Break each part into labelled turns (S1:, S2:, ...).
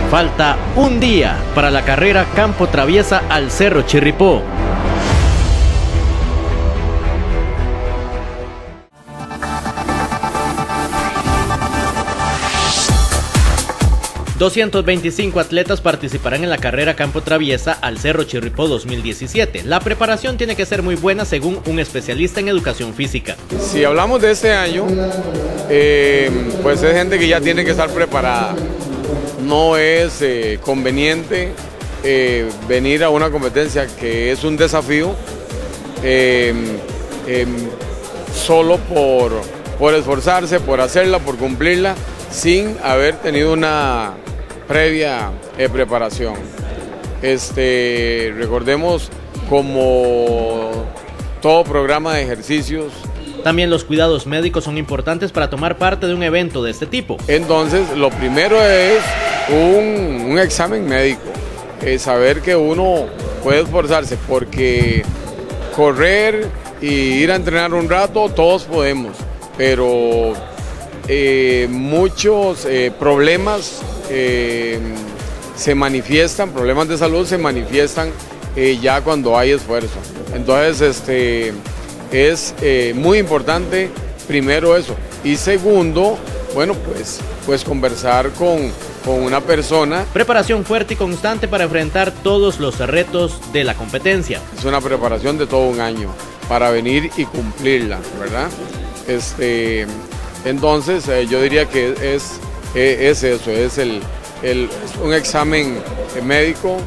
S1: Falta un día para la carrera Campo Traviesa al Cerro Chirripó. ...225 atletas participarán en la carrera Campo Traviesa al Cerro Chirripó 2017. La preparación tiene que ser muy buena según un especialista en educación física.
S2: Si hablamos de este año, pues es gente que ya tiene que estar preparada. No es conveniente venir a una competencia que es un desafío solo por esforzarse, por hacerla, por cumplirla, sin haber tenido una previa preparación. Recordemos, como todo programa de ejercicios,
S1: también los cuidados médicos son importantes para tomar parte de un evento de este tipo.
S2: Entonces, lo primero es un examen médico, saber que uno puede esforzarse, porque correr y ir a entrenar un rato, todos podemos, pero muchos problemas se manifiestan, problemas de salud se manifiestan ya cuando hay esfuerzo. Entonces, es muy importante, primero eso, y segundo, bueno, pues conversar con una persona.
S1: Preparación fuerte y constante para enfrentar todos los retos de la competencia.
S2: Es una preparación de todo un año para venir y cumplirla, ¿verdad? Entonces, yo diría que es eso, es un examen médico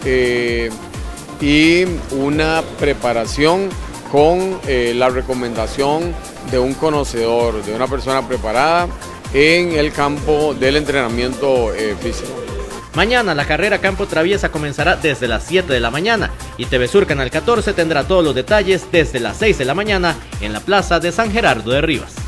S2: y una preparación con la recomendación de un conocedor, de una persona preparada en el campo del entrenamiento físico.
S1: Mañana la carrera Campo Traviesa comenzará desde las 7 de la mañana y TV Sur Canal 14 tendrá todos los detalles desde las 6 de la mañana en la plaza de San Gerardo de Rivas.